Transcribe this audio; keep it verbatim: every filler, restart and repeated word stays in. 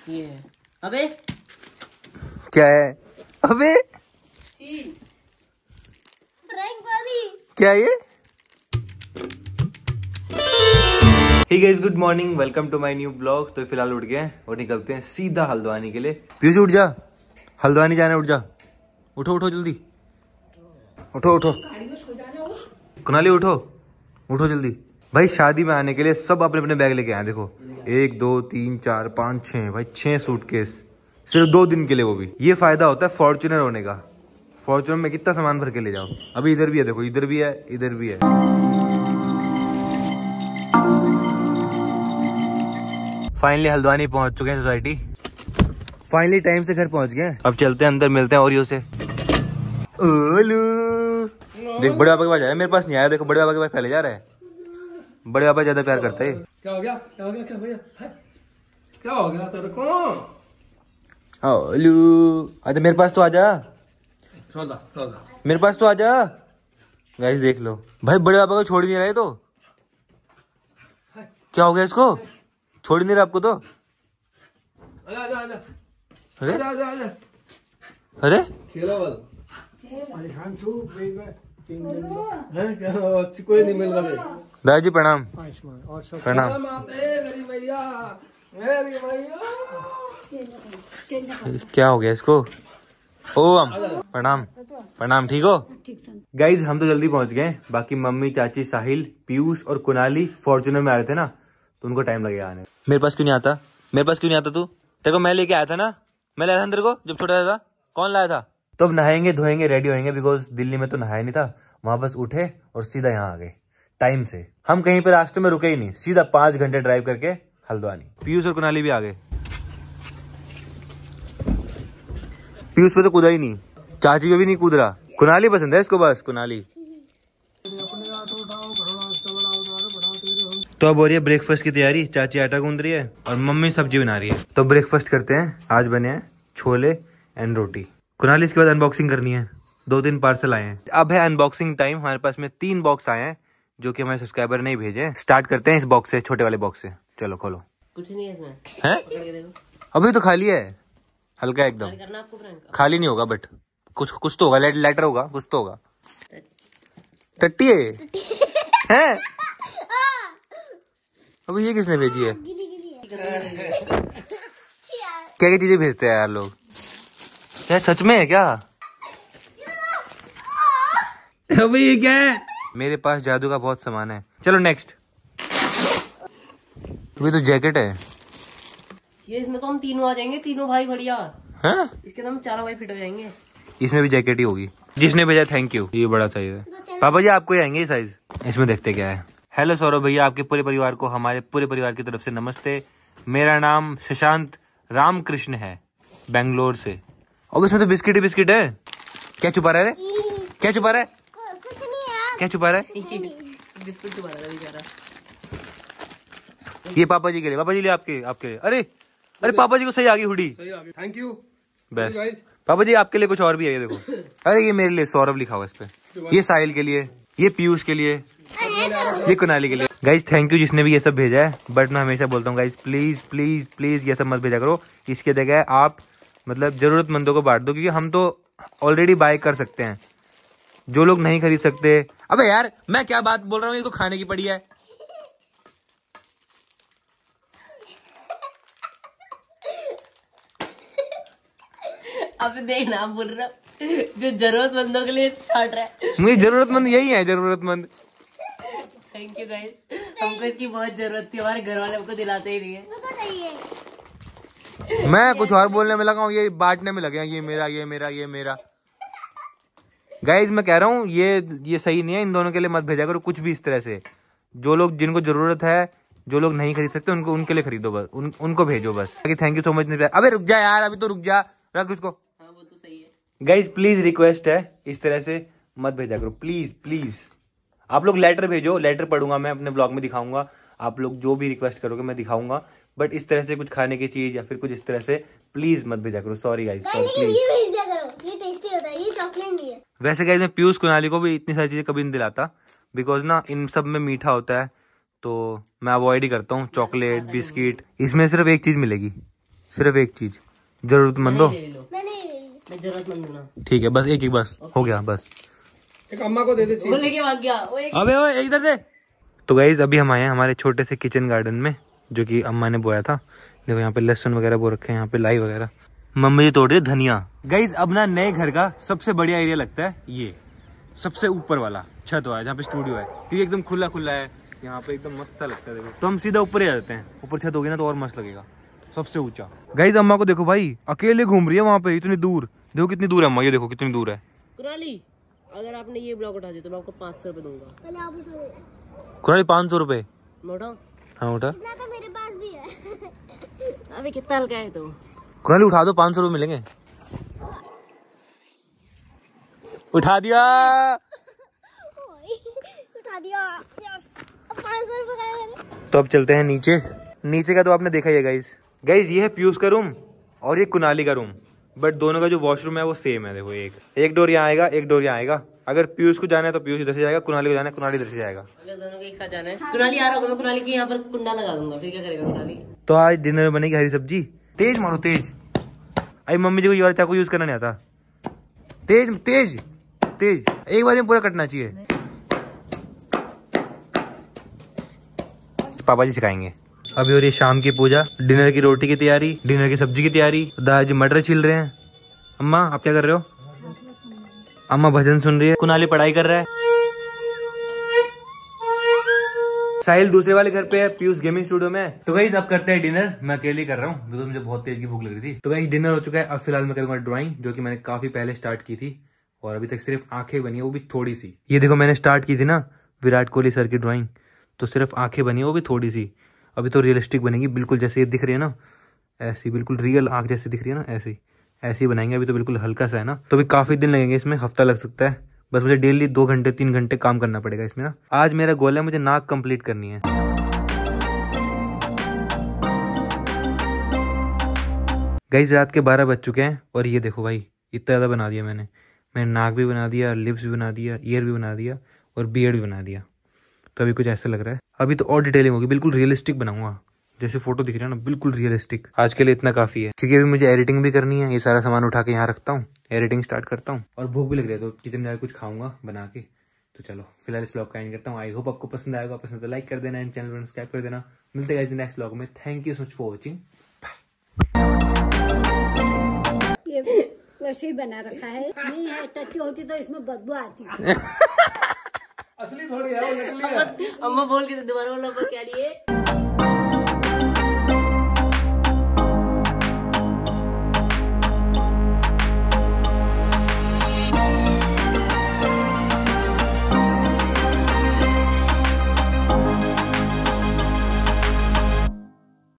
ये है। अबे क्या है? अबे प्रैंक वाली क्या ये? Hey guys, good morning, welcome to my new blog. तो फिलहाल उठ गए और निकलते हैं सीधा हल्द्वानी के लिए। पीयूष उठ जा, हल्द्वानी जाना, उठ जा, उठो उठो जल्दी, उठो उठो, कुनाली उठो उठो जल्दी। भाई शादी में आने के लिए सब अपने अपने बैग लेके आए। देखो एक दो तीन चार पाँच छः, भाई छः सूटकेस सिर्फ दो दिन के लिए। वो भी ये फायदा होता है फॉर्च्यूनर होने का। फॉर्च्यूनर में कितना सामान भर के ले जाओ। अभी इधर भी है, देखो इधर भी है, इधर भी है। फाइनली हल्द्वानी पहुंच चुके हैं सोसाइटी। फाइनली टाइम से घर पहुंच गए। अब चलते हैं अंदर, मिलते हैं ओरियो से। ओलू देख, बड़े पापा के पास आया, मेरे पास नहीं आया। देखो बड़े पापा के पास पहले जा रहा है। बड़े पापा ज्यादा प्यार करते हैं। क्या हो गया? क्या हो गया? क्या भैया? क्या हो गया तेरे को? ओलू आजा, मेरे पास तो आजा, सोदा सोदा मेरे पास तो आजा। गाइस देख लो, भाई बड़े पापा को छोड़ नहीं रहे। तो क्या हो गया इसको? छोड़ नहीं रहा आपको तो? आजा आजा आजा अरे आजा आजा आजा अरे खेलो बल है क्या? कोई नहीं मिल रहा। दादाजी प्रणाम। प्रणाम। मेरी भैया, मेरी भैया। क्या हो गया इसको? ओम प्रणाम। प्रणाम, ठीक हो? गाइज हम तो जल्दी पहुंच गए। बाकी मम्मी, चाची, साहिल, पीयूष और कुनाली फॉर्च्यूनर में आ रहे थे ना, तो उनको टाइम लगेगा आने। मेरे पास क्यों नहीं आता? मेरे पास क्यों नहीं आता? तू तेरे को मैं लेके आया था ना, मैं लाया था तेरे को जब छोटा था। कौन लाया था? तो अब नहाएंगे धोएंगे, रेडी होएंगे, बिकॉज दिल्ली में तो नहाया नहीं था। वहां बस उठे और सीधा यहाँ आ गए टाइम से। हम कहीं पे रास्ते में रुके ही नहीं, सीधा पांच घंटे ड्राइव करके हल्द्वानी। पीयूष और कुनाली भी आ गए। पीयूष पे तो कूदा ही नहीं, चाची पे भी नहीं कूद रहा। कुनाली पसंद है इसको, बस कुनाली। तो अब हो रही है ब्रेकफास्ट की तैयारी। चाची आटा गूंद रही है और मम्मी सब्जी बना रही है। तो ब्रेकफास्ट करते हैं। आज बने हैं छोले एंड रोटी। कुनाली इसके बाद अनबॉक्सिंग करनी है। दो तीन पार्सल आए हैं। अब है अनबॉक्सिंग टाइम। हमारे पास में तीन बॉक्स आए हैं जो कि हमारे सब्सक्राइबर ने भेजे। स्टार्ट करते हैं इस बॉक्स से, छोटे वाले बॉक्स से। चलो खोलो। कुछ नहीं है इसमें, है पकड़ के देखो। अभी तो खाली है, हल्का एकदम। करना आपको प्रैंक? खाली नहीं होगा, बट कुछ कुछ तो होगा, लेटर होगा, कुछ तो होगा। टट्टी है हैं? अभी ये किसने भेजी है? क्या क्या चीजें भेजते हैं यार लोग? क्या सच में है क्या? अबे ये क्या है? मेरे पास जादू का बहुत सामान है। चलो नेक्स्ट। ये तो जैकेट है। ये इसमें तो हम तीनों आ जाएंगे, तीनों भाई बढ़िया। हाँ? इसके तो हम चारों भाई फिट हो जाएंगे। इसमें भी जैकेट ही होगी। जिसने भेजा थैंक यू। ये बड़ा साइज है। पापा जी आपको ही आएंगे ये साइज। इसमें देखते क्या है। हेलो सौरभ भैया, आपके पूरे परिवार को हमारे पूरे परिवार की तरफ से नमस्ते। मेरा नाम शशांत रामकृष्ण है, बेंगलोर से। और इसमें तो बिस्किट ही बिस्किट है। क्या छुपा रहा है? क्या छुपा रहा है? कुछ नहीं यार। क्या छुपा रहा है? बिस्कुट छुपा रहा था बेचारा। ये पापा जी के लिए, पापा जी लिए आपके आपके लिए। अरे अरे पापा जी को सही आ गई हुडी। सही आ गया, थैंक यू। बेस्ट। पापा जी आपके लिए कुछ और भी है, ये देखो। अरे ये मेरे लिए सौरभ लिखा हुआ इस पे। ये साहिल के लिए, ये पीयूष के लिए, ये कुनाली के लिए। गाइज थैंक यू जिसने भी ये सब भेजा है। बट मैं हमेशा बोलता हूँ गाइज, प्लीज प्लीज प्लीज ये सब मत भेजा करो। इसके जगह आप मतलब जरूरतमंदों को बांट दो, क्योंकि हम तो ऑलरेडी बाय कर सकते हैं। जो लोग नहीं खरीद सकते, अबे यार मैं क्या बात बोल रहा हूँ, ये तो खाने की पड़ी है। अब देखना बोल रहा जो जरूरतमंदों के लिए छाट रहा है। मुझे जरूरतमंद यही है, जरूरतमंद। थैंक यू गाइस, हमको इसकी बहुत जरूरत थी। हमारे घर वाले हमको दिलाते ही नहीं है। मैं कुछ और बोलने में लगा हूँ, ये बांटने में लगे। ये मेरा, ये मेरा, ये मेरा। गाइज मैं कह रहा हूँ ये ये सही नहीं है। इन दोनों के लिए मत भेजा करो कुछ भी इस तरह से। जो लोग जिनको जरूरत है, जो लोग नहीं खरीद सकते, उनको उनके लिए खरीदो बस, उन, उनको भेजो बस। Thank you so much. अबे रुक जा यार, अभी तो रुक जा, रख उसको। हाँ वो तो सही है। गाइज प्लीज रिक्वेस्ट है, इस तरह से मत भेजा करो प्लीज प्लीज। आप लोग लेटर भेजो, लेटर पढ़ूंगा मैं, अपने ब्लॉग में दिखाऊंगा। आप लोग जो भी रिक्वेस्ट करोगे मैं दिखाऊंगा। बट इस तरह से कुछ खाने की चीज या फिर कुछ इस तरह से प्लीज मत भेजा करो। सॉरी गाइज, ये भेज दिया करो, ये टेस्टी होता है, ये चॉकलेट नहीं है। वैसे गाइज मैं पीयूष कुनाली को भी इतनी सारी चीजें कभी नहीं दिलाता, बिकॉज ना इन सब में मीठा होता है, तो मैं अवॉइड ही करता हूँ। चॉकलेट, बिस्किट, इसमें सिर्फ एक चीज मिलेगी, सिर्फ एक चीज जरूरतमंद हो। ले लो, मैंने मैं जरूरतमंद हूं ना। ठीक है, बस एक एक बस हो गया बस। एक अम्मा को दे दे वो लेके भाग गया वो एक। अबे ओए इधर से। तो गाइज अभी हम आए हैं हमारे छोटे से किचन गार्डन में जो कि अम्मा ने बोया था। देखो यहाँ पे लहसुन वगैरह बो रखे हैं, यहाँ पे लाई वगैरह। मम्मी जी तोड़ रही है धनिया। गाइज अब ना नए घर का सबसे बढ़िया एरिया लगता है ये सबसे ऊपर वाला छत वाला जहाँ पे स्टूडियो है, क्योंकि एकदम खुला खुला है यहाँ पे, एकदम मस्त सा लगता है। देखो तो हम सीधा ऊपर ही आ जाते हैं, ऊपर छत होगी ना तो और मस्त लगेगा, सबसे ऊंचा। गाइज अम्मा को देखो भाई अकेले घूम रही है वहाँ पे इतनी दूर। देखो कितनी दूर है अम्मा, ये देखो कितनी दूर है। कुराली अगर आपने ये ब्लॉग उठा दिया तो मैं आपको पाँच सौ रुपए दूंगा। पहले आप उठाओ। कुराली पाँच सौ रुपए। मैं उठाऊं? हाँ उठा। इतना तो मेरे पास भी है। अबे कितना हल्का है तो। कुराली उठा दो, पाँच सौ रुपए मिलेंगे। उठा दिया। उठा दिया। यस। अब पाँच सौ रुपए का है। तो अब चलते हैं नीचे। नीचे का तो आपने देखा ही है गाइज। गाइज ये है पीयूष का रूम और ये कुनाली का रूम, बट दोनों का जो वॉशरूम है वो सेम है। देखो एक एक डोर यहाँ आएगा, एक डोर यहाँ आएगा। अगर पीयूष को जाना है तो पीयूष इधर से जाएगा, कुनाली को जाना है कुनाली इधर से जाएगा। अगर दोनों को एक साथ जाना है, कुनाली आ रहा होगा, मैं कुनाली के यहाँ पर कुंडा लगा दूंगा, फिर क्या करेगा कुनाली? तो आज डिनर में बनेगी हरी सब्जी। तेज मारो तेज। अरे मम्मी जी को ये वाला चाकू यूज करना नहीं आता। तेज तेज तेज, एक बार में पूरा कटना चाहिए। पापा जी सिखाएंगे। अभी हो रही है शाम की पूजा, डिनर की रोटी की तैयारी, डिनर की सब्जी की तैयारी। दादाजी मटर छील रहे हैं। अम्मा आप क्या कर रहे हो? अम्मा भजन सुन रही है, कुनाली पढ़ाई कर रहा है, साहिल दूसरे वाले घर पे है, पीयूष गेमिंग स्टूडियो में। तो गाइस अब करते हैं डिनर। मैं अकेले कर रहा हूँ क्योंकि मुझे बहुत तेज की भूख लग रही थी। तो गाइस डिनर हो चुका है। अब फिलहाल मैं करूंगा ड्राइंग, जो कि मैंने काफी पहले स्टार्ट की थी और अभी तक सिर्फ आंखें बनी है, वो भी थोड़ी सी। ये देखो मैंने स्टार्ट की थी ना विराट कोहली सर की ड्राइंग, तो सिर्फ आंखें बनी है, वो भी थोड़ी सी। अभी तो रियलिस्टिक बनेगी, बिल्कुल जैसे ये दिख रही है ना ऐसी, बिल्कुल रियल आंख जैसे दिख रही है ना ऐसी ऐसी बनाएंगे। अभी तो बिल्कुल हल्का सा है ना, तो अभी काफी दिन लगेंगे इसमें, हफ्ता लग सकता है। बस मुझे डेली दो घंटे तीन घंटे काम करना पड़ेगा इसमें ना। आज मेरा गोल है मुझे नाक कंप्लीट करनी है। गाइस रात के बारह बज चुके हैं और ये देखो भाई इतना ज्यादा बना दिया मैंने। मैंने नाक भी बना दिया, लिप्स भी बना दिया, ईयर भी बना दिया और बियर्ड भी बना दिया। तो अभी कुछ ऐसा लग रहा है। अभी तो और डिटेलिंग होगी, बिल्कुल रियलिस्टिक बनाऊंगा, जैसे फोटो दिख रहा है ना बिल्कुल रियलिस्टिक। आज के लिए इतना काफी है क्योंकि अभी मुझे एडिटिंग भी करनी है। ये सारा सामान उठा के यहाँ रखता हूँ, एडिटिंग स्टार्ट करता हूँ और भूख भी लग रही है तो किचन में जाकर कुछ खाऊंगा बना के। तो चलो फिलहाल इस ब्लॉग का एंड करता हूँ। आई होप आपको पसंद आएगा, पसंद तो लाइक कर देना एंड चैनल को सब्सक्राइब कर देना। मिलते हैं नेक्स्ट ब्लॉग में। Thank you so much for watching. ये वैसे ही बना रखा है, नहीं है टट्टी होती तो इसमें बदबू आती। असली थोड़ी है वो, नकली है। अम्मा बोल के दोबारा बोलो क्या लिए।